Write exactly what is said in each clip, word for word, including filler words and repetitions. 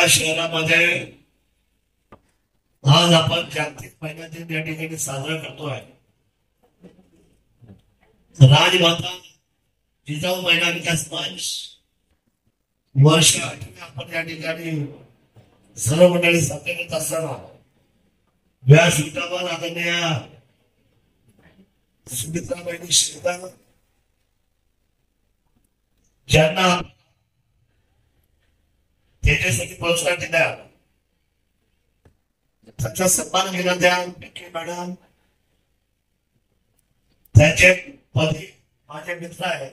शहरामध्ये आज आपण जागतिक महिला दिन या ठिकाणी साजरा करतोय। राजमाता जिजाऊ महिला विकास मंच वर्ष आठवणे आपण या ठिकाणी सर्व मंडळी साजरे करत असताना व्यासपीठावर आदरणीय सुमित्राबाई शिरदार ज्यांना त्याच्यासाठी पुरस्कार दिला त्यांचा सन्मान केला त्या मॅडम त्यांचे पती माझे मित्र आहे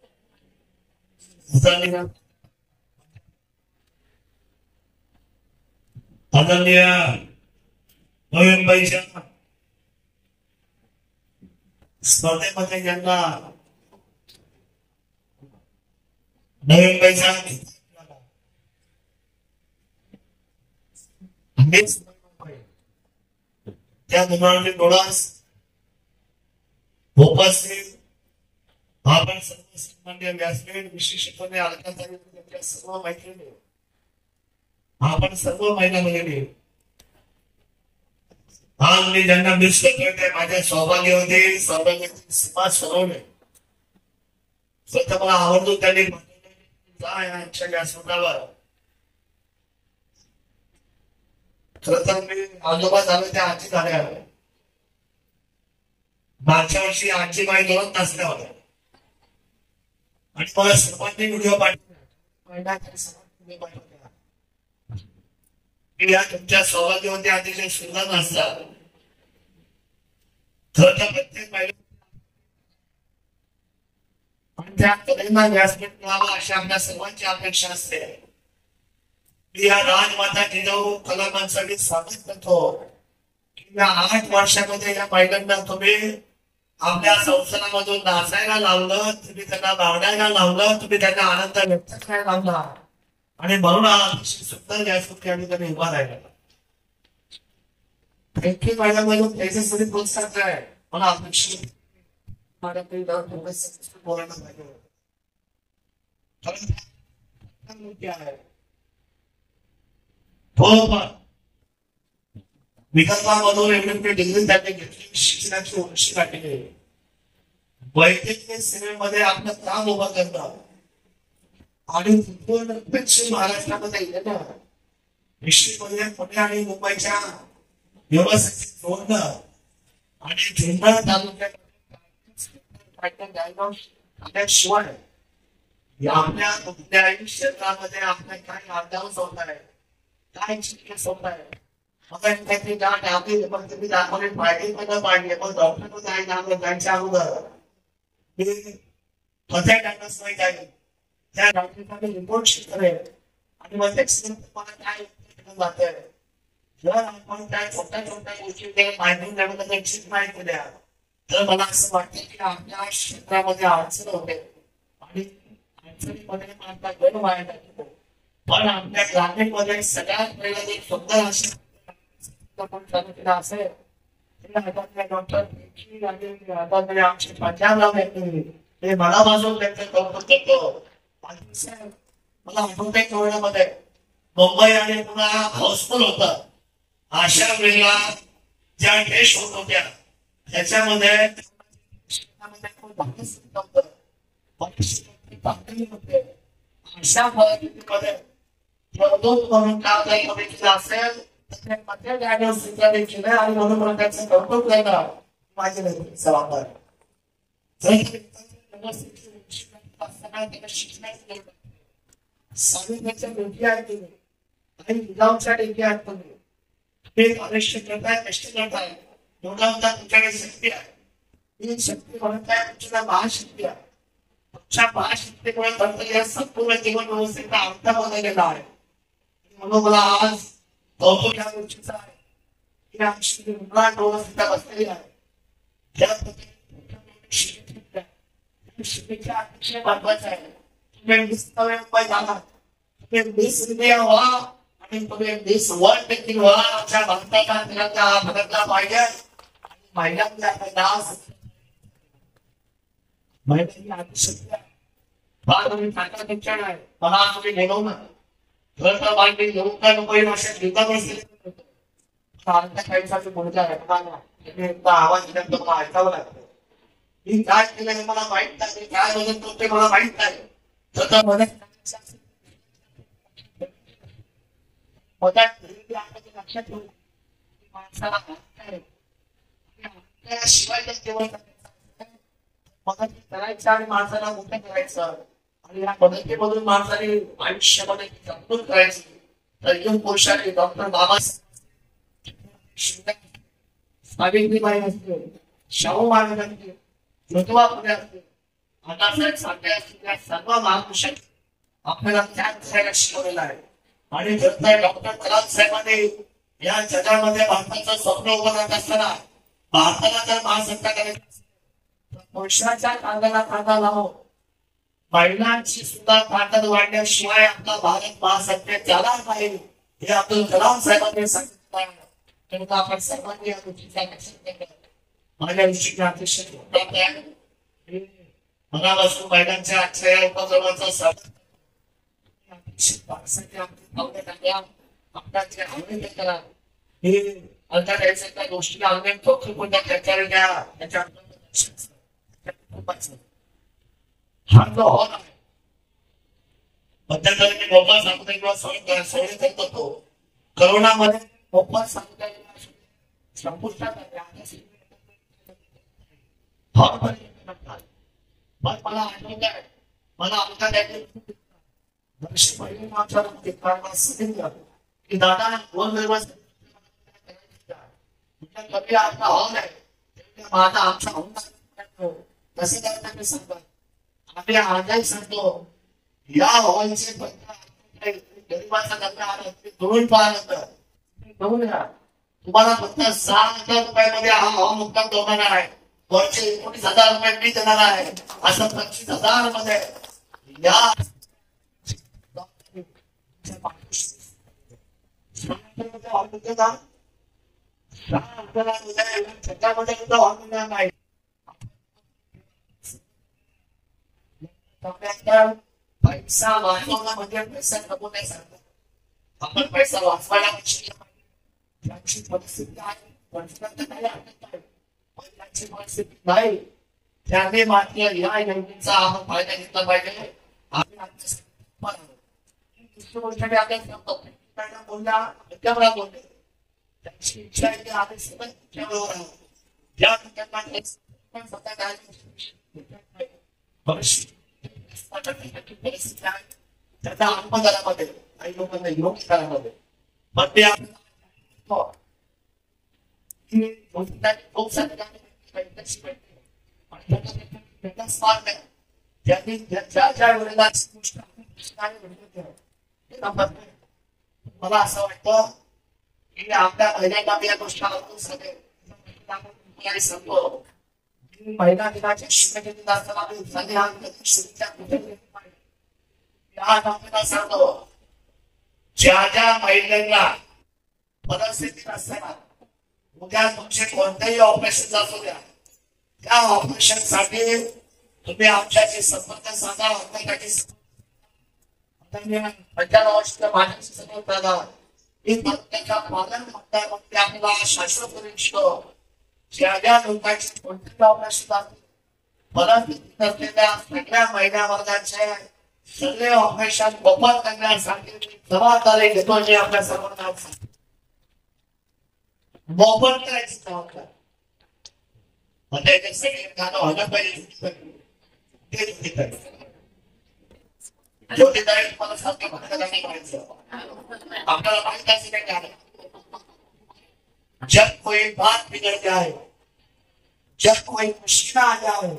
आदरणीय नोव्हेंबरच्या स्पर्धेमध्ये ज्यांना नोव्हेंबरच्या त्या मुलांनी डोळास उपस्थित आपण सर्व सन्मान्य व्यासपीठ विशेषपणे अलकाताई सर्व मैत्रिणी आपण सर्व महिला भगिनी आज मी ज्यांना मिस करतोय माझ्या सौभाग्य होते सौभाग्याची सीमा सरवणे स्वतः मला आवडतो त्यांनी व्यासपीठावर खर तर मी आजोबा झालो त्या आजी झाल्या मागच्या वर्षी आजी माई दोन नसल्या होत्या आणि मला सर्वांनी व्हिडिओ पाठवला या तुमच्या सौभाग्यवती अतिशय सुंदर नसतात खर तर प्रत्येक महिला त्या कलेला व्यासपीठ मिळावं अशी आपल्या सर्वांची अपेक्षा असते। या राजमाता जिजाऊ कला मंचासाठी स्वागत करतो की या आठ वर्षामध्ये या महिलांना तुम्ही आपल्या संस्थानामधून नाचायला लावलं, तुम्ही त्यांना गाण्याला लावलं, तुम्ही त्यांना आनंद व्यक्त करायला लावला आणि म्हणून अतिशय सुंदर व्यासपीठ या ठिकाणी उभा राहिला। एकही महिलांमधून त्याच्यासाठी प्रोत्साहन आहे मला अपेक्षित बोलायला पाहिजे आहे विदर्भामधून एवढी डिग्री त्यांनी घेतली शिक्षणाची वर्षी काढली वैद्यकीय सेवेमध्ये आपलं काम उभं करणं आणि दक्षिण महाराष्ट्रामध्ये निश्चितपणे पुणे आणि मुंबईच्या व्यवस्थेत जोडणं आणि जुन्नर तालुक्याशिवाय आपल्या कुठल्याही क्षेत्रामध्ये आपल्या काही आव्हान होत आहे काय शिक्षण होत आहे मग काहीतरी गाठ आपली पण तुम्ही दाखवले पाहिजे पण पाहिजे पण डॉक्टर आहे ना त्यांच्या अगोदर पथ्या टाकण्यास माहीत आहे त्या डॉक्टरसाठी रिपोर्ट शीट करेल आणि मग तुम्हाला काय जात आहे जर आपण त्या छोट्या छोट्या गोष्टी माहिती देण्याची माहिती द्या तर मला असं वाटतं की आपल्या क्षेत्रामध्ये अडचण होते आणि अडचणीमध्ये आपला गण वाया जातो पण आपल्या ग्रामीण मध्ये सगळ्यात पहिला एक सुंदर असेल असेल डॉक्टर आमचे पंजाबराव हे मनापासून त्यांचं कौतुक करतो मला आठवते कोविडमध्ये मुंबई आणि पुन्हा हाऊसफुल होतं अशा वेळेला ज्या देश होत होत्या त्याच्यामध्ये अशा परिस्थितीमध्ये म्हणून काम केलं असेल देखील आणि म्हणून त्याचं कौतुक केलं माझे जबाबदार स्वामीच्या लेखी आहेत आणि विजाऊच्या लेखी आहेत तुम्ही हे अनिश्चित करताय कष्ट करताय दोघांचा तुमच्याकडे शक्ती आहे ही शक्ती म्हणत आहे तुमच्या महाशक्ती आहे तुमच्या महाशक्तीमुळे फक्त या संपूर्ण जीवन व्यवस्थेचा अर्थ बनलेला आहे म्हणून मला आज कौतुक या गोष्टीचा आहे की आमची विराट व्यवस्था बसलेली आहे त्या शिक्षेच्या अतिशय महत्वाचं आहे तुम्ही वीस नव्हे मुंबई झाला तुम्ही वीस इंडिया व्हा आणि तुम्ही वीस वर्ल्ड देखील व्हा आमच्या भारताचा तिरंगा भरकला पाहिजे महिलांचा नाश महिलांची अतिशक्ती आहे फार तुम्ही चांगला शिक्षण आहे मला तुम्ही बोलवलं घर तर बांधली लोकांना नको अशा घेतात असते काही बोलता एकदा आवाज दिला तर मला ऐकावं लागतं. मी काय केलं हे मला माहित नाही, काय मदत करते मला माहित नाही. स्वतः मदत मदत लक्षात ठेवू माणसाला शिवाय जेवण मदत करायचं आणि माणसाला मोठं करायचं आणि या मदतीमधून माणसाने आयुष्यामध्ये जगणूक करायची. तर युग पुरुषाने डॉक्टर बाबासाहेब सावित्रीबाई असते, शाहू महाराज असते, ज्योतिबा फुले असते, अण्णासाहेब साठे असतील, या सर्व महापुरुषांनी आपल्याला त्या दिसायला शिकवलेलं आहे. आणि जर डॉक्टर कलाम साहेबांनी या जगामध्ये भारताचं स्वप्न उभं राहत असताना भारताला जर महासत्ता करायची तर पुरुषाच्या कांद्याला कांदा लावून महिलांची सुद्धा ताकद वाढण्याशिवाय आपला भारत महासत्तेत जाणार नाही हे अब्दुल कलाम साहेबांनी सांगितलं. तेव्हा आपण सर्वांनी या गोष्टीचा लक्षात घेतला. माझ्या विषयी अतिशय मनापासून महिलांच्या आजच्या या उपक्रमाचा स्वागत गोष्टी हा जो हॉल आहे मध्यंतरी मोफत सांगता किंवा संहित करतो करोनामध्ये मोफत सांगता संपुष्टात मला आठवत आहे मला आमच्या की दादा कधी आपला हॉल आहे माझा आमचा हॉल तसे काय मी सांगतो आम्ही आजही सांगतो या हॉलचे गरीबाचा लग्न आलं दोन पाहिलं बघून घ्या तुम्हाला फक्त सहा हजार रुपयामध्ये हा हॉल मुक्काम होणार आहे. वरचे एकोणीस हजार रुपये मी देणार आहे. असं पंचवीस हजार मध्ये या पैसा वाचवला म्हणजे पैसा नको नाही सांगतात. आपण पैसा वाचवायला ज्यांची परिस्थिती आहे परिस्थिती नाही त्याने मात्र या योजनेचा आपण फायदा घेतला पाहिजे. दुसरी गोष्ट मी आपल्या सांगतो बोलला त्यामुळे बोलले त्यांची इच्छा आहे की आम्ही सगळं त्याबरोबर आहोत. ज्या पण स्वतः काय परिस्थिती आहे त्याचा आत्मदलामध्ये काही लोकांना योग्य करामध्ये पण ते खूप सारे ज्या ज्या वेळेला मला असं वाटतं की आपल्या महिन्याला या गोष्टी सगळे सांगतो महिला दिनाच्या शुभेच्छा सांगतो ज्या ज्या महिलांना परिस्थिती असताना उद्या तुमचे कोणतेही ऑपरेशन असू द्या त्या ऑपरेशन साठी तुम्ही आमच्याशी संपर्क साधा पंच्याण्णव वर्षाच्या माझ्याशी संपर्क साधा त्याच्या पालन आपल्याला शाश्वत करू इच्छितो. ज्या ज्या लोकांची कोणती ऑपरेशन असतील परिस्थिती नसलेल्या सगळ्या महिला वर्गाचे सगळे ऑपरेशन मोफत करण्यासाठी जबाबदारी घेतो जे आपल्या सर्वांना मोफत करायची जबाबदारी म्हणजे सगळे गाणं व्हायला पाहिजे ज्योतिताई तुम्हाला सांगतो आपल्याला माहित असेल काय गाणं जब कोई बात बिगड़ जाए जब कोई मुश्किल आ जाए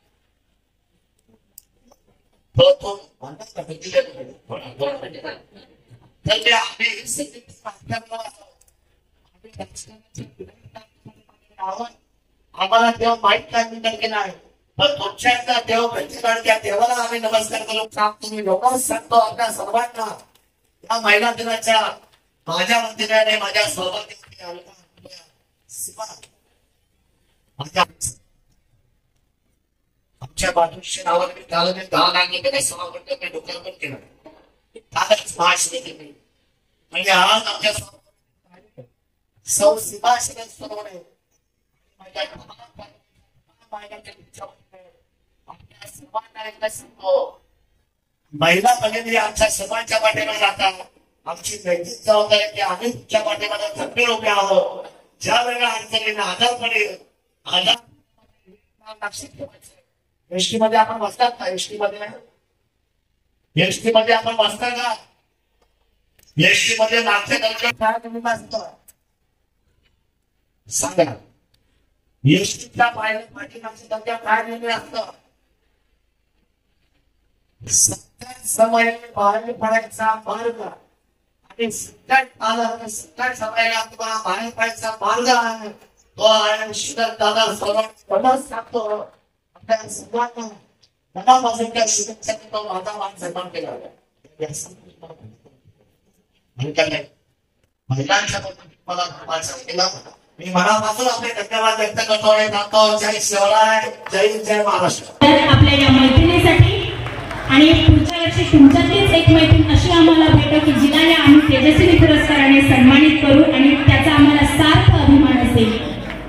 तो तुम आम्हाला देव माहीत नाही नाही पण तुमच्या देव प्रतिकार त्या देवाला आम्ही नमस्कार करून सांगतो. मी लोकांना सांगतो आपल्या सर्वांना या महिला दिनाच्या माझ्या वतीने माझ्या सहभागी आमच्या बाजूच्या नावाने काल मी दहा लाख रुपये समावेश डोक्यावर केला कालच भाषण केली. म्हणजे आज आमच्या सौ सीमाश्री सोडवणे माझ्या महिला भगिनी आमच्या समाजाच्या पाठीमागे जातात. आमची नैतिक जबाबदारी की आम्ही तुमच्या पाठीमागे खंबीर उभे आहोत. ज्या वेळेला अडचणींना आधार पडेल आधार लक्षात ठेवायचं. एसटी मध्ये आपण बसतात का? एसटी मध्ये एसटी मध्ये आपण बसता का? एसटी मध्ये नागचे काय तुम्ही बसतो सांगा. एसटीच्या पायऱ्या पाठीमागच्या दर्जा काय नेहमी असतं. सत्तर समय बाहेर पडायचा मार्ग आणि सत्तर आला सत्तर समयाला तुम्हाला बाहेर पडायचा मार्ग आहे तो आहे शिक्षक दादा सर्वात सांगतो. आपल्या सर्वांना मनापासून त्या शिक्षकांसाठी तो माझा मान सन्मान केला. महिलांच्या मला भाषण केलं. मी मनापासून आपले धन्यवाद व्यक्त करतो आणि सांगतो जय शिवराय जय जय महाराष्ट्र. आपल्या या मैत्रिणीसाठी आणि पुढच्या वर्षी तुमच्यातलीच एक मैत्रीण अशी आम्हाला भेटो की जिला या आम्ही तेजस्वी पुरस्काराने सन्मानित करू आणि त्याचा आम्हाला सार्थ अभिमान असेल.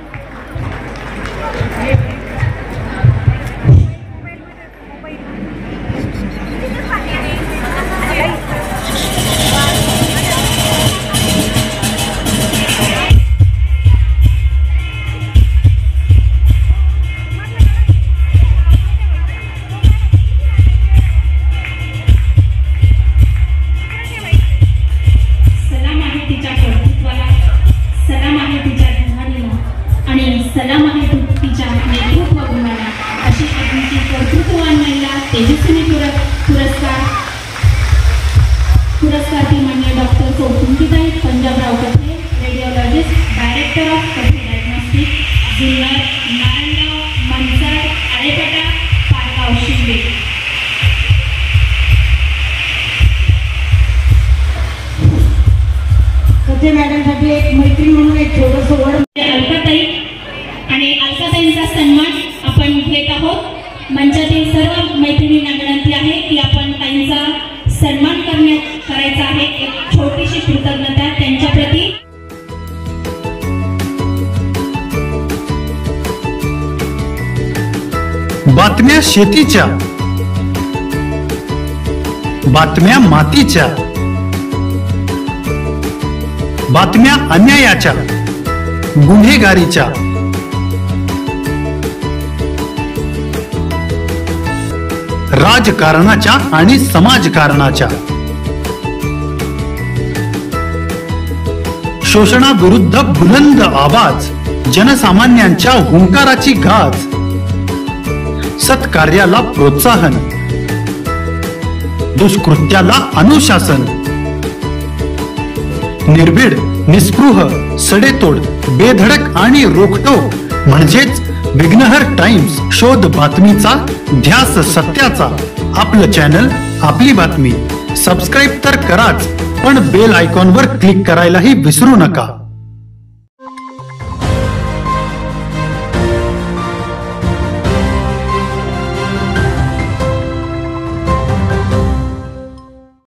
सलाम आहे तिच्या नेतृत्व गुणाला. अशी अगदी कर्तृत्ववान महिला तेजस्विनी पुरस्कार पुरस्कार ती माननीय डॉक्टर सौ Kuntitai Panjabrao Kathe, radiologist, director of Kathe diagnostic, Junnar, Narayangaon, Mansar, Alephata, Pargaon, Shinde. Kathe मॅडमसाठी एक मैत्रीण म्हणून एक छोटंसं वर्ड अलकाताई आणि अलकाताईंचा सन्मान आपण घेत आहोत. मंचातील सर्व मैत्रिणींना विनंती आहे की आपण ताईंचा सन्मान करण्यात करायचा आहे. एक छोटीशी कृतज्ञता त्यांच्या प्रती. बातम्या शेतीच्या, बातम्या मातीच्या, बातम्या अन्यायाच्या, गुन्हेगारीच्या, राजकारणाच्या आणि समाजकारणाच्या, शोषणाविरुद्ध बुलंद आवाज, जनसामान्यांच्या हुंकाराची गाज, सत्कार्याला प्रोत्साहन, दुष्कृत्याला अनुशासन, निर्भीड, निस्पृह, सडेतोड, बेधडक आणि रोखटोक म्हणजेच विघ्नहर टाइम्स. शोध बातमीचा, ध्यास सत्याचा. आपलं चॅनल, आपली बातमी. सबस्क्राईब तर कराच, पण बेल आयकॉनवर क्लिक करायलाही विसरू नका.